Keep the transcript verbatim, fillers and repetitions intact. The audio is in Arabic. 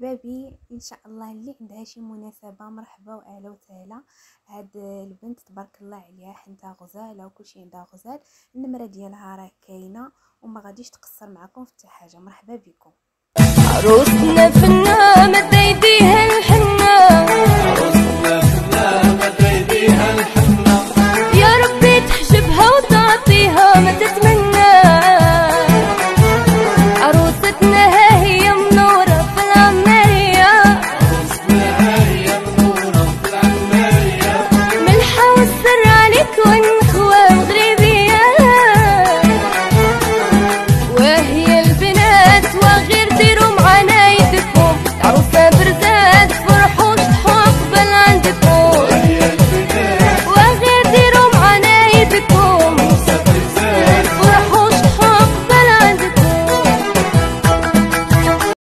احبابي ان شاء الله اللي عندها شي مناسبه مرحبا واهلا وسهلا. هاد البنت تبارك الله عليها حنتها غزاله وكلشي عندها غزال. النمره ديالها راه كاينه وما غاديش تقصر معكم في حتى حاجه. مرحبا بكم. عروسنا فنا مد ايديها الحنه، عروسنا فنا مد ايديها الحنه، يا ربي تحجبها وتعطيها ما تتمنى. عروستنا ها هي منوره في العماريه، عروستنا ها هي منوره في العماريه، ملحه والسر عليك والنخوه وغريبيه، وهي البنات وغير